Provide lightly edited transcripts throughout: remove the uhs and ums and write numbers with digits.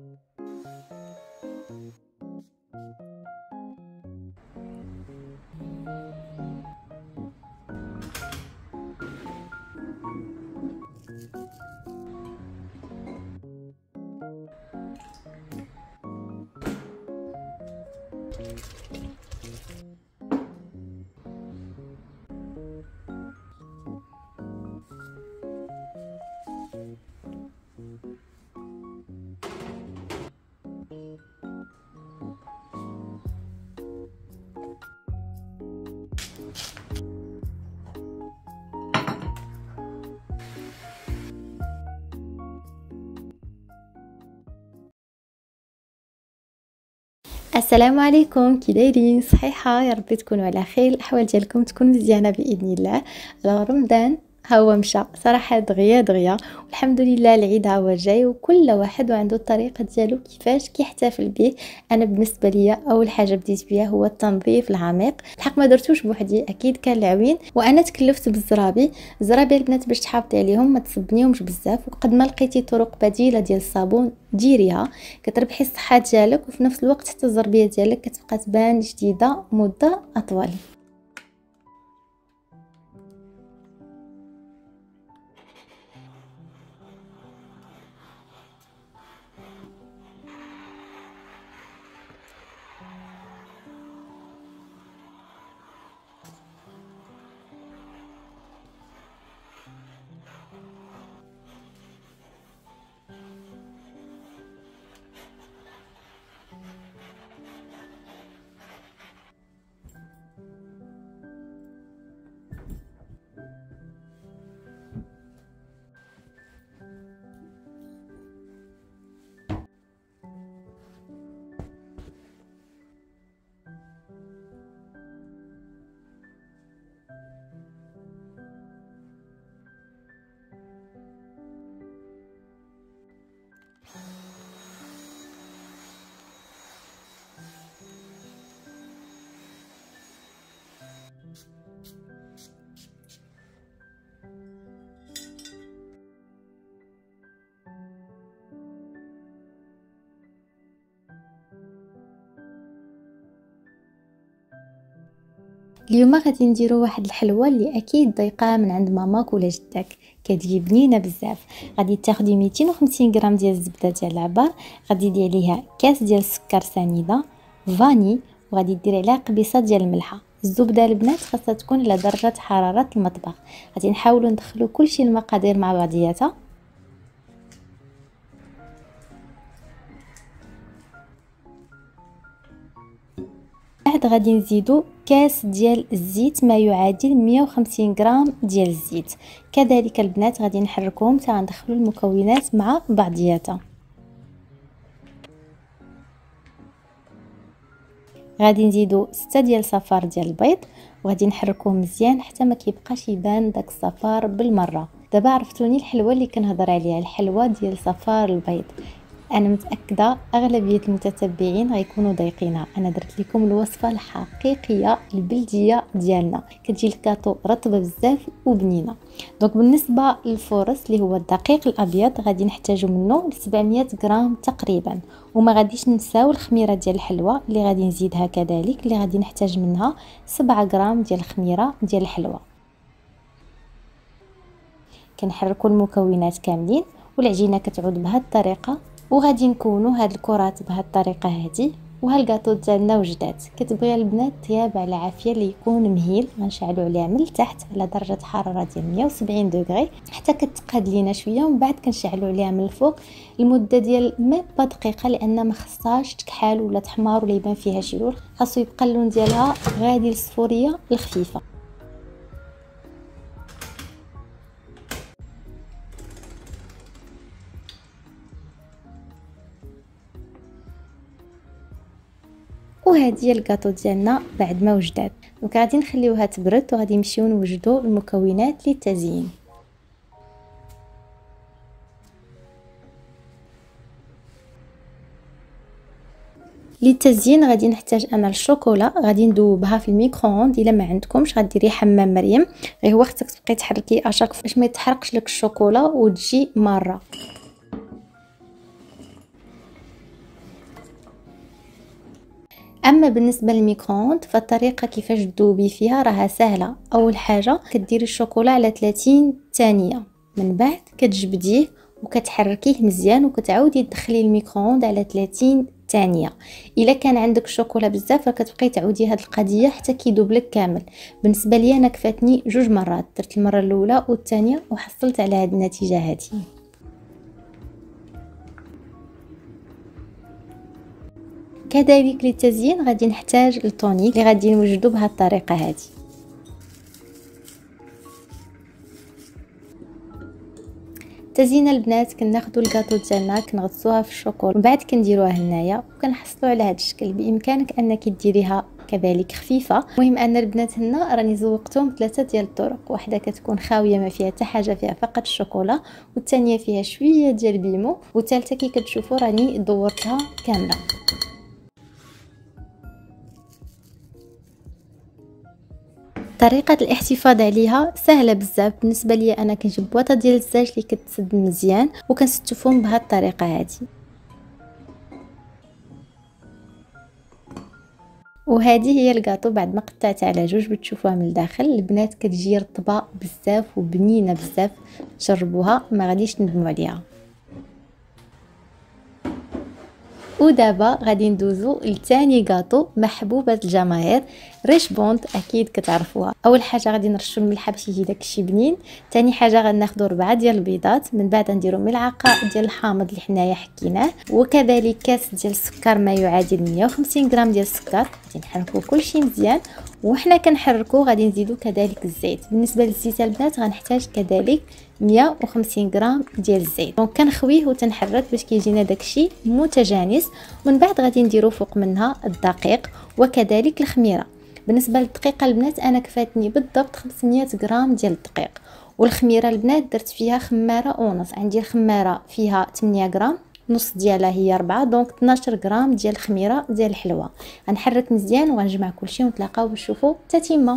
السلام عليكم، كي دايرين؟ صحيحه؟ يا ربي تكونوا على خير، الاحوال ديالكم تكون مزيانه باذن الله. رمضان ها هو مشى صراحه دغيا دغيا، والحمد لله العيد ها هو جاي، وكل واحد وعنده الطريقه ديالو كيفاش كيحتفل به. انا بالنسبه ليا اول حاجه بديت بها هو التنظيف العميق. الحق ما درتوش بوحدي، اكيد كان العوين، وانا تكلفت بالزرابي. الزرابي البنات باش تحافظي عليهم ما تصبنيهمش بزاف، وقد ما لقيتي طرق بديله ديال الصابون ديريها، كتربحي الصحه ديالك، وفي نفس الوقت حتى الزربيه ديالك كتبقى تبان جديده مده اطول. اليوم غادي نديرو واحد الحلوه اللي اكيد ضيقاها من عند ماماك ولا جدك، كتجي بنينه بزاف. غادي تاخدي 250 غرام ديال الزبده ديال العبار، غادي ديري عليها كاس ديال السكر سنيده فاني، وغادي ديري عليها قبيصه ديال الملحه. الزبده البنات خاصها تكون على درجه حراره المطبخ. غادي نحاولوا ندخلوا كلشي المقادير مع بعضياتها. بعد غادي نزيدو كاس ديال الزيت، ما يعادل 150 غرام ديال الزيت. كذلك البنات غادي نحركوهم حتى ندخلوا المكونات مع بعضياتها. غادي نزيدو 6 ديال صفار ديال البيض، وغادي نحركوهم مزيان حتى ما كيبقاش يبان داك الصفار بالمره. دابا عرفتوني الحلوه اللي كنهضر عليها، الحلوه ديال صفار البيض. انا متاكده اغلبيه المتتبعين غيكونوا ضايقينها. انا درت لكم الوصفه الحقيقيه البلديه ديالنا، كتجي الكاطو رطبه بزاف وبنينه. دونك بالنسبه للفورص اللي هو الدقيق الابيض، غادي نحتاجو منه 700 غرام تقريبا. وما غاديش ننساو الخميره ديال الحلوه اللي غادي نزيدها كذلك، اللي غادي نحتاج منها 7 غرام ديال الخميره ديال الحلوه. كنحركوا المكونات كاملين والعجينه كتعود بهذه الطريقه، وغادي نكونوا هاد الكرات بهاد الطريقه هادي. وها الكاطو ديالنا وجدات. كتبغي البنات طياب على عافيه اللي يكون مهيل، غنشعلوا عليه من التحت على درجه حراره ديال 170 دوغري حتى كتقاد لينا شويه، ومن بعد كنشعلوا عليها من الفوق المده ديال ميم با دقيقه، لان ما خصهاش تكحال ولا تحمار ولا يبان فيها شي لون. خاصو يبقى اللون ديالها غادي الصفوريه الخفيفه. وهذه هي الكاطو ديالنا بعد ما وجدات. دونك غادي نخليوها تبرد، وغادي نمشيو نوجدوا المكونات للتزيين. للتزيين غادي نحتاج انا الشوكولا، غادي ندوبها في الميكرووند. الا ما عندكمش غديري حمام مريم، غير هو خصك تبقاي تحركي اشاك باش ما يتحرقش لك الشوكولا وتجي ماره. اما بالنسبه للميكرووند فالطريقه كيفاش تذوبي فيها راها سهله. اول حاجه كديري الشوكولا على 30 ثانيه، من بعد كتجبديه وكتحركيه مزيان وكتعاودي تدخلي الميكرووند على 30 ثانيه. الا كان عندك الشوكولا بزاف راه كتبقاي تعودي هاد القضيه حتى كيذوب لك كامل. بالنسبه لي انا كفاتني 2 مرات، درت المره الاولى والثانيه وحصلت على هاد النتيجه هذه. كذلك للتزيين غادي نحتاج التونيك اللي غادي نوجدو بهذه الطريقه هذه. تزيين البنات كناخذوا الكاطو ديالنا كنغطسوها في الشوكولا ومن بعد كنديروها هنايا وكنحصلوا على هذا الشكل. بامكانك انك ديريها كذلك خفيفه. المهم ان البنات هنا راني زوقتهم 3 ديال الطرق، واحده كتكون خاويه ما فيها حتى حاجه، فيها فقط الشوكولا، والثانيه فيها شويه ديال البيمو، والثالثه كي كتشوفوا راني دورتها كامله. طريقه الاحتفاظ عليها سهله بزاف. بالنسبه لي انا كنجيب بواطه ديال الزاج اللي كتسد مزيان وكنستفهم بهذه الطريقه هذه. وهذه هي الكاطو بعد ما قطعتها على جوج بتشوفوها من الداخل. البنات كتجي رطبه بزاف وبنينه بزاف، جربوها ما غاديش تندموا عليها. ودابا غادي ندوزو لثاني كاطو محبوبه الجماهير، ريش بوند، اكيد كتعرفوها. اول حاجه غادي نرشو الملحه باش يجي داكشي بنين. ثاني حاجه غناخذوا 4 ديال البيضات، من بعد نديروا ملعقه ديال الحامض اللي حنايا حكيناه، وكذلك كاس ديال السكر ما يعادل 150 غرام ديال السكر. غادي نحركوا كلشي مزيان وحنا كنحركوا غادي نزيدوا كذلك الزيت. بالنسبه للزيت البنات غنحتاج كذلك 150 غرام ديال الزيت. دونك كنخويه وتنحرك باش كيجينا داكشي متجانس. ومن بعد غادي نديرو فوق منها الدقيق وكذلك الخميره. بالنسبه للدقيقه البنات انا كفاتني بالضبط 500 غرام ديال الدقيق، والخميره البنات درت فيها خماره ونص. عندي الخماره فيها 8 غرام، نص ديالها هي 4، دونك 12 غرام ديال الخميره ديال الحلوه. غنحرك مزيان وغنجمع كلشي ونتلاقاو باش نشوفوا التتمه.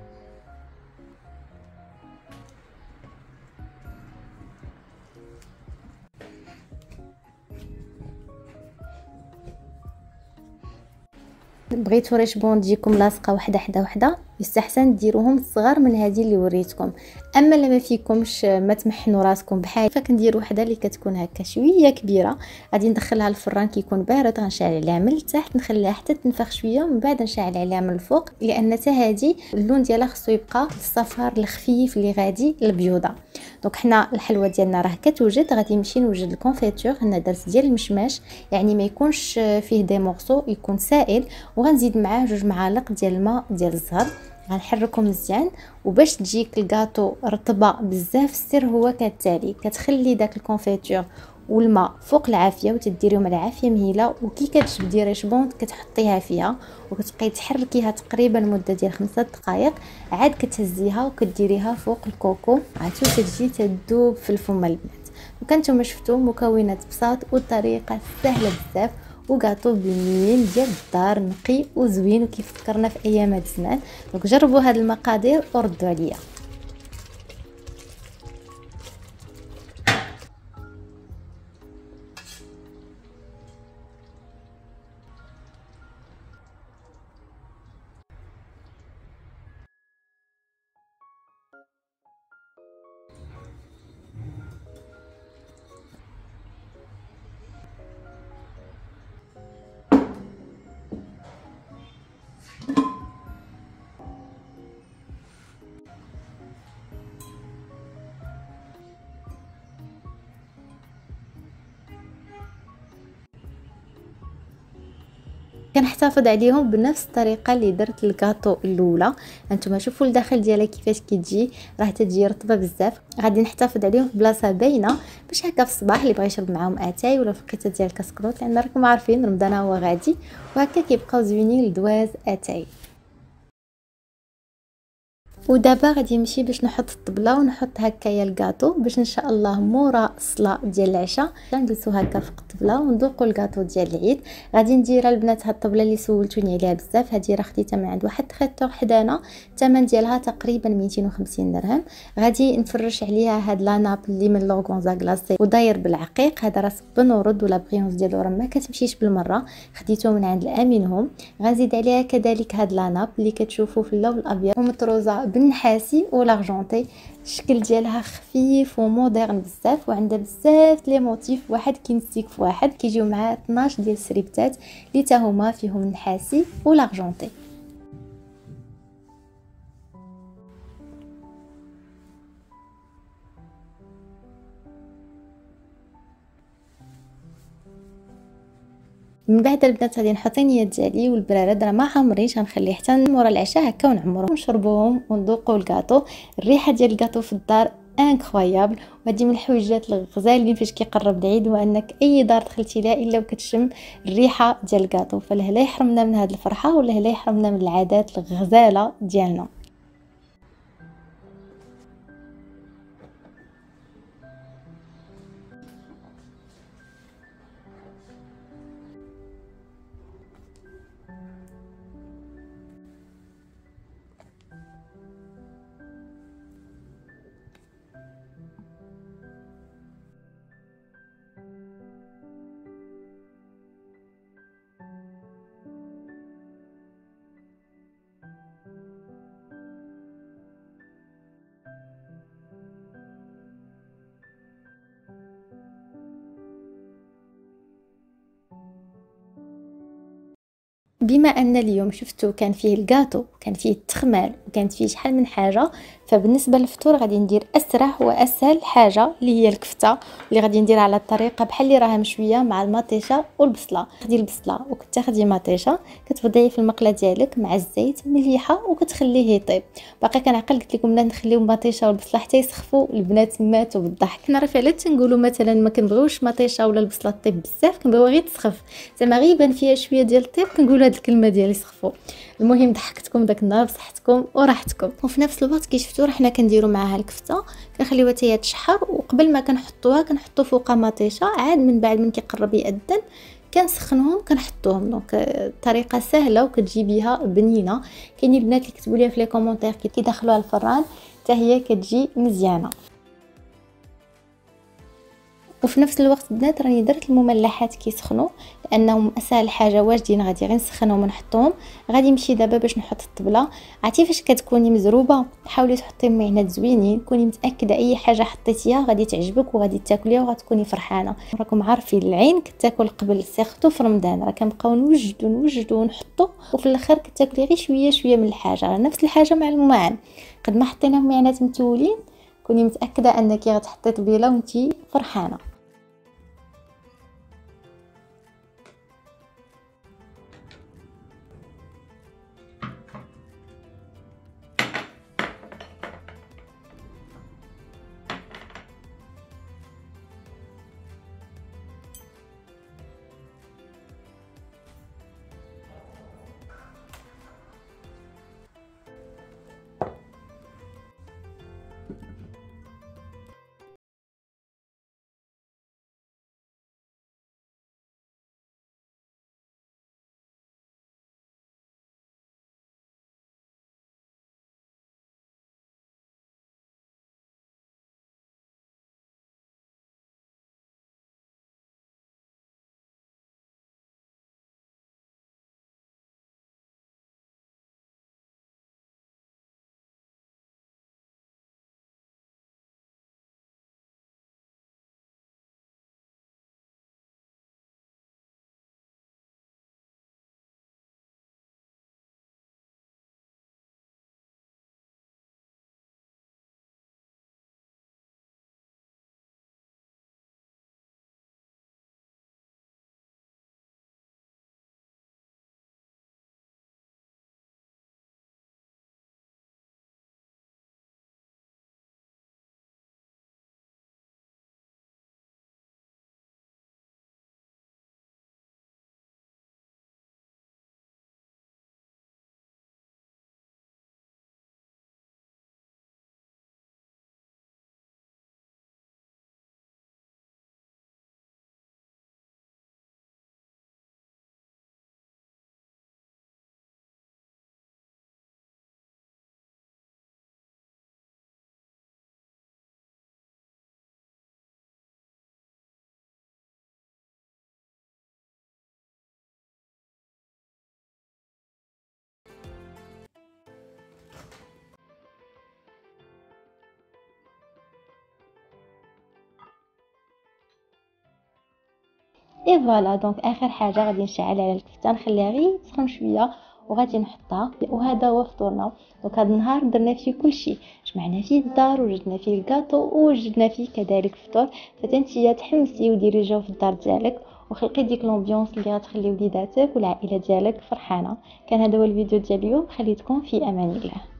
بغيتو ريش بون تجيكم لاصقه وحده حدا وحده يستحسن ديروهم صغار من هذه اللي وريتكم. اما لما فيكمش ما تمحنوا راسكم بحال فكندير وحده اللي كتكون هكا شويه كبيره. غادي ندخلها للفران كيكون بارد، غنشعل عليها من التحت نخليها حتى تنفخ شويه ومن بعد نشعل عليها من الفوق، لان حتى هذه اللون ديالها خصو يبقى الصفار الخفيف اللي غادي البيوضه. دونك حنا الحلوه ديالنا راه كتوجد، غادي نمشي نوجد الكونفيتور. هنا درت ديال المشماش، يعني ما يكونش فيه دي مورسو، يكون سائل، وغنزيد معاه 2 معالق ديال الماء ديال الزهر. غنحركهم مزيان. وباش تجيك الكاطو رطبه بزاف السر هو كالتالي: كتخلي داك الكونفيتور والماء فوق العافيه وتديريهم على عافيه مهيله، وكي كتجبدي ريش بوند كتحطيها فيها وكتبقاي تحركيها تقريبا مده ديال 5 دقائق، عاد كتهزيها وكديريها فوق الكوكو عاد تجي تذوب في الفم البنات. وكنتم شفتوا مكونات بساط والطريقه سهله بزاف، وكاطو بنين ديال الدار نقي وزوين وكيفكرنا في ايامات زمان. دونك جربوا هاد المقادير وردوا عليا. كنحتفظ عليهم بنفس الطريقه اللي درت الكاطو الاولى. انتم شوفوا الداخل ديالها كيفاش كتجي، راه تجي رطبه بزاف. غادي نحتفظ عليهم في بلاصه باينه باش هكا في الصباح اللي بغى يشرب معاهم اتاي ولا فقيته ديال الكسكروط، لان راكم عارفين رمضان هو غادي، وهكا كيبقاو زوينين لدواز اتاي. ودابا غادي نمشي باش نحط الطبله ونحط هكايا الكاطو باش ان شاء الله مورا الصلاه ديال العشاء نجلسو هكا فوق الطبله وندوقوا الكاطو ديال العيد. غادي نديرها البنات هاد الطبله اللي سولتوني عليها بزاف، هذه راه خديتها من عند واحد تريتور حدانا، الثمن ديالها تقريبا 250 درهم. غادي نفرش عليها هاد لاناب اللي من لورغونزا كلاصي وداير بالعقيق، هذا راه صبن ورد ولا بريونس ديالو راه ما كتمشيش بالمره، خديته من عند الامينهم. غنزيد عليها كذلك هاد لاناب اللي كتشوفوا في اللون الابيض ومطروزه بالنحاسي ولارجونتي، الشكل ديالها خفيف ومودرن بزاف وعندها بزاف لي موتيف، واحد كينسيك في واحد، كيجيو مع 12 ديال السريبتات اللي تا هما فيهم النحاسي ولارجونتي. من بعد البنات غادي نحط النيات ديالي والبرارد راه ما عمريش، غنخليه حتى مورا العشاء هكا ونعمرو ونشربوهم وندوقوا الكاطو. الريحه ديال الكاطو في الدار انكرويابل، وهذه من الحويجات الغزالين فاش كيقرب العيد، وانك اي دار دخلتي لها الا وكتشم الريحه ديال الكاطو، فله لا يحرمنا من هذه الفرحه ولا لا يحرمنا من العادات الغزاله ديالنا. بما ان اليوم شفتوا كان فيه الكاطو وكان فيه التخمال وكانت فيه شحال من حاجه، فبالنسبه للفطور غادي ندير اسرع واسهل حاجه اللي هي الكفته، اللي غادي نديرها على الطريقه بحال اللي راها مشويه مع المطيشه والبصله. تاخدي البصله وكتاخدي مطيشه كتوضعيه في المقله ديالك مع الزيت مليحه وكتخليه يطيب. باقي كنعقل قلت لكم لا نخليو المطيشه والبصله حتى يسخفوا، البنات ماتوا بالضحك. حنا راه فعلا تنقولوا مثلا ما كنبغيوش مطيشه ولا البصله طيب بزاف، كنبغيوها غير تسخف، زعما غير يبان فيها شويه ديال الطيب كنقولوا هاد الكلمه ديال يسخفوا. المهم ضحكتكم داك النهار بصحتكم وراحتكم. وفي نفس الوقت كي شفتوا حنا كنديروا معاها الكفته كنخليوها حتى هي تشحر، وقبل ما كنحطوها كنحطوا فوقها مطيشه، عاد من بعد من كيقرب يأذن كنسخنوهم كنحطوهم. دونك طريقه سهله وكتجي بها بنينه. كاينين البنات اللي كتبوا لي في لي كومونتير كيدخلوها الفران حتى هي كتجي مزيانه. وفي نفس الوقت البنات راني درت المملحات كيسخنوا لانهم اسهل حاجه واجدين، غادي غير نسخنهم ونحطهم. غادي نمشي دابا باش نحط الطبله. عرفتي فاش كتكوني مزروبه حاولي تحطي معينات زوينين، كوني متاكده اي حاجه حطيتيها غادي تعجبك وغادي تاكليها وغتكوني فرحانه. راكم عارفين العين كتاكل قبل سيرتو في رمضان، راه كنبقاو نوجدوا ونحطوا وفي الاخر كتاكلي غير شويه شويه من الحاجه. نفس الحاجه مع الماعن، قد ما حطينا معينات متولين كوني متاكده انك غتحطي طبيله وانتي فرحانه. اي فوالا. دونك اخر حاجه غادي نشعل على الكفته، نخليها غير تسخن شويه وغادي نحطها. وهذا هو فطورنا. دونك هذا النهار درنا فيه كلشي، جمعنا فيه الدار وجدنا فيه الكاطو ووجدنا فيه كذلك فطور. فتنتيا تحمسي وديري جو في الدار ديالك وخلقي ديك لومبيونس اللي غتخلي وليداتك والعائله ديالك فرحانه. كان هذا هو الفيديو ديال اليوم، خليتكم في امان الله.